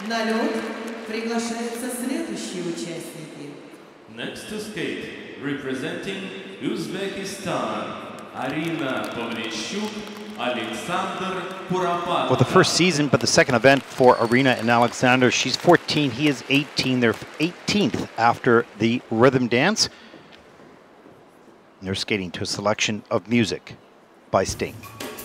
На лед приглашаются следующие участники. Next to skate, representing Uzbekistan, Arina Pavlychuk, Alexander Kuropatka. Well, the first season, but the second event for Arina and Alexander. She's 14, he is 18. They're 18th after the rhythm dance. And they're skating to a selection of music by Sting.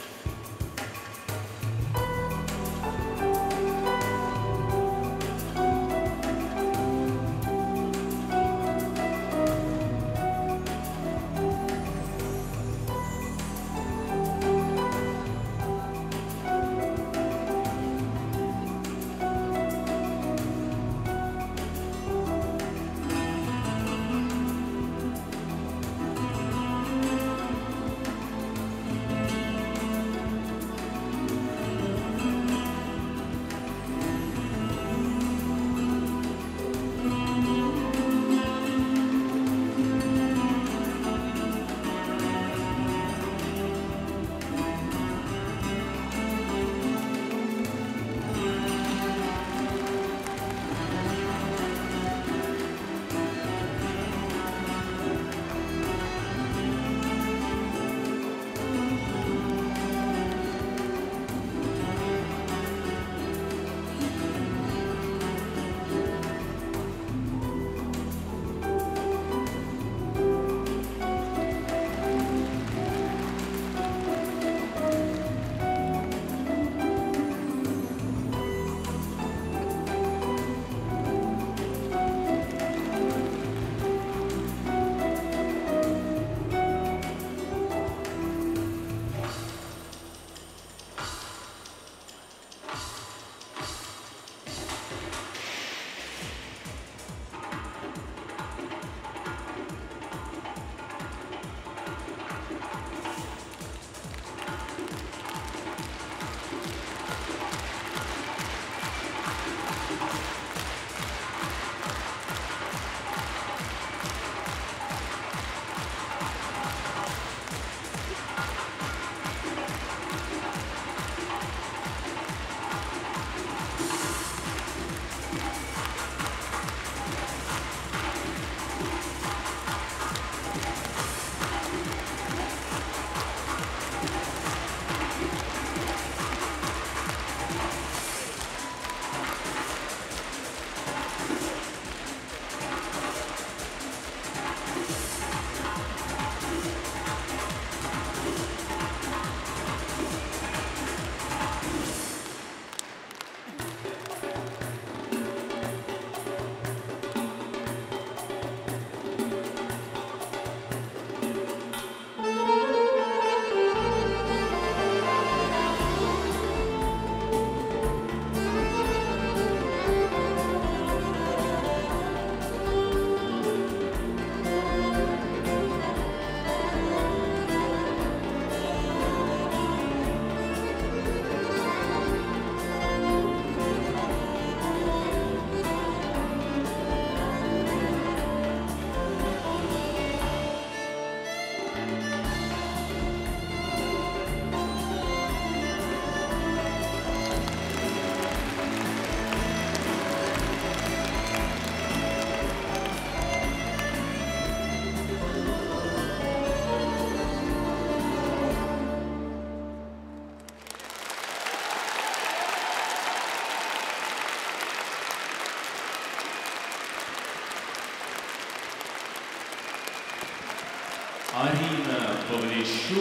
Arina Pavlychuk,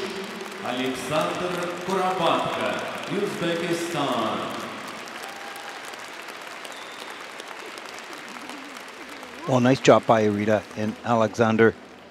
Alexander Kuropatka, Uzbekistan. Well, nice job by Arina and Alexander.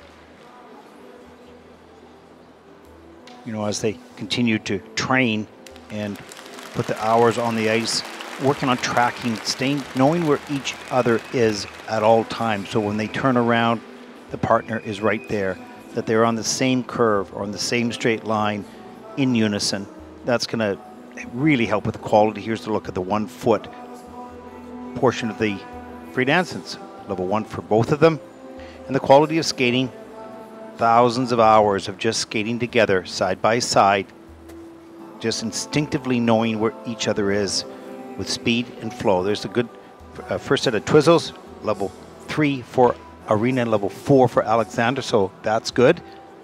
You know, as they continue to train and put the hours on the ice, working on tracking, staying, knowing where each other is at all times. So when they turn around, the partner is right there, that they're on the same curve or on the same straight line in unison. That's going to really help with the quality. Here's the look at the 1 foot portion of the free dance. It's level 1 for both of them. And the quality of skating, thousands of hours of just skating together side by side, just instinctively knowing where each other is. with speed and flow. There's a good first set of Twizzles, level 3 for Arena, level 4 for Alexander, so that's good.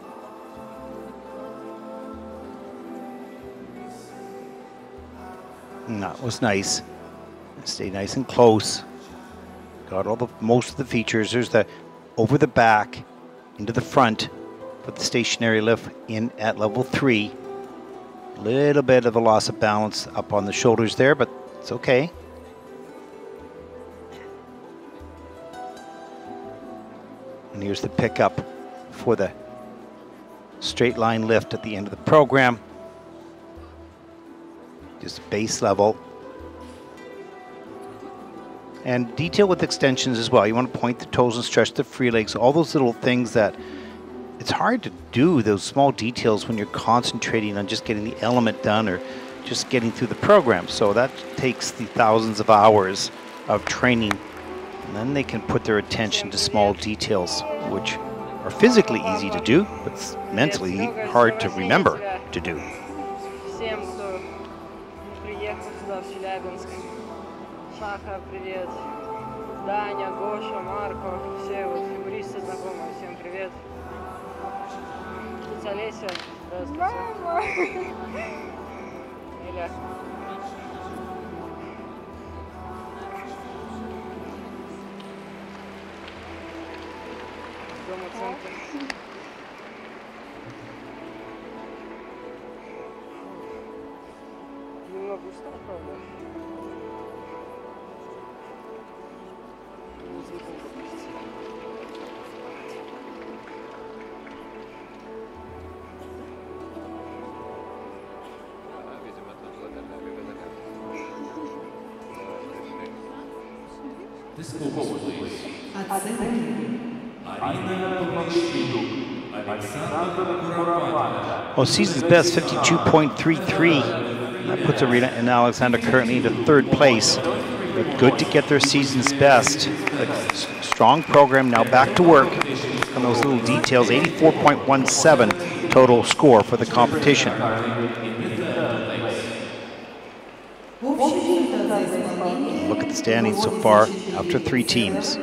And that was nice. Stay nice and close. Got all the most of the features. There's the over the back, into the front, put the stationary lift in at level 3. A little bit of a loss of balance up on the shoulders there, but it's okay. And here's the pickup for the straight line lift at the end of the program. Just base level. And detail with extensions as well. You want to point the toes and stretch the free legs, all those little things that it's hard to do, those small details when you're concentrating on just getting the element done or just getting through the program. So that takes the thousands of hours of training, and then they can put their attention to small details, which are physically easy to do, but it's mentally hard to remember to do. Шаха, привет. Даня, Гоша, Марко, все вот фигуристы знакомые, всем привет. Олеся, здравствуйте. Иля. Дома центр. Немного устал, правда? Discourse, please. Оценки. Arina Pavlyushuk, Alexander Kurabatka. Well, season's best 52.33. That puts Arena and Alexander currently into third place. But good to get their season's best. A strong program, now back to work on those little details. 84.17 total score for the competition. Look at the standings so far after 3 teams.